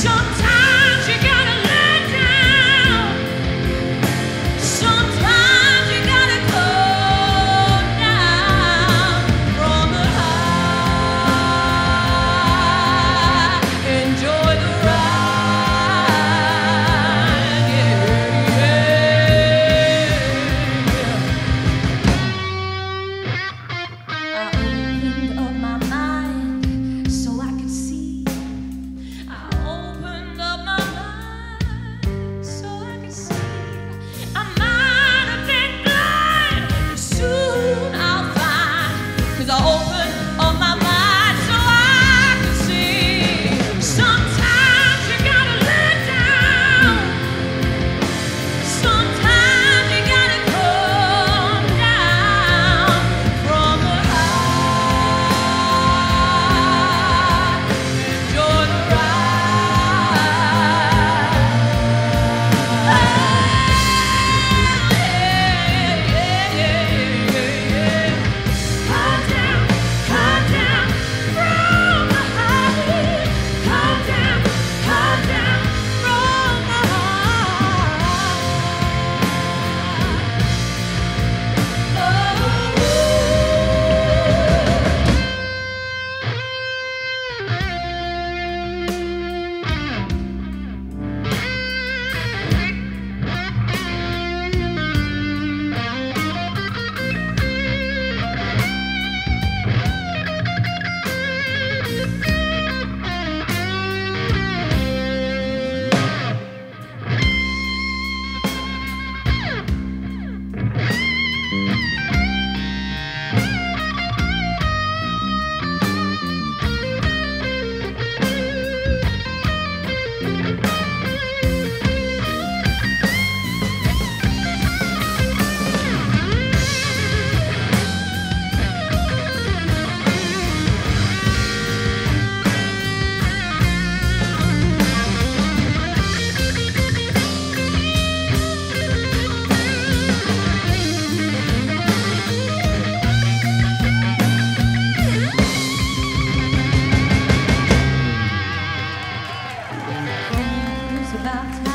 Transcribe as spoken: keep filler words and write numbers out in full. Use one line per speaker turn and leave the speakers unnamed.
Sometimes you gotta let down. Sometimes you gotta come down from the high. Enjoy the ride, yeah, yeah. I opened up my mind so I could see. I opened up my mind so I could see. I might have been blind, but soon I'll find. 'Cause I opened up my mind so I could see. Sometimes you gotta let down. Sometimes you gotta come down from the high. Enjoy the It's about time.